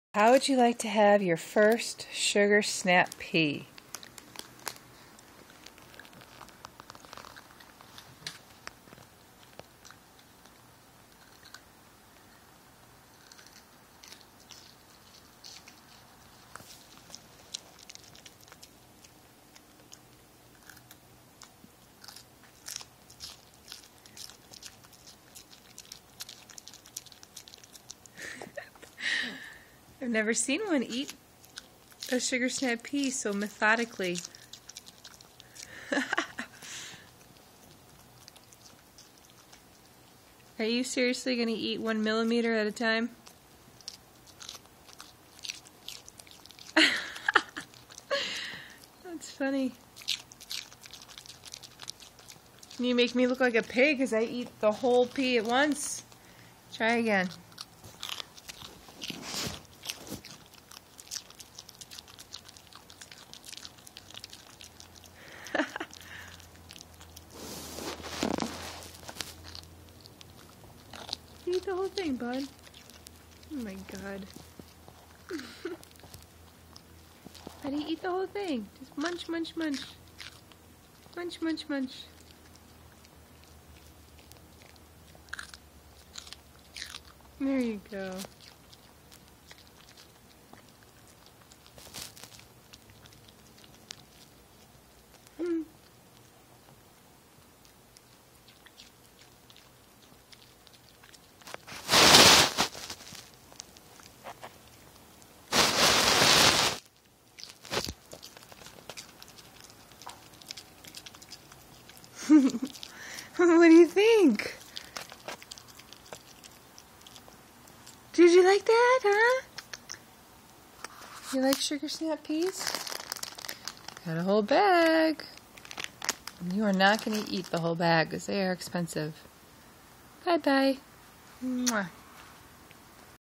How would you like to have your first sugar snap pea? I've never seen one eat a sugar snap pea so methodically. Are you seriously going to eat 1 millimeter at a time? That's funny. You make me look like a pig because I eat the whole pea at once. Try again. Eat the whole thing, bud. Oh my god. How do you eat the whole thing? Just munch, munch, munch. Munch, munch, munch. There you go. What do you think? Did you like that, huh? You like sugar snap peas? Got a whole bag. You are not going to eat the whole bag because they are expensive. Bye-bye. Mwah.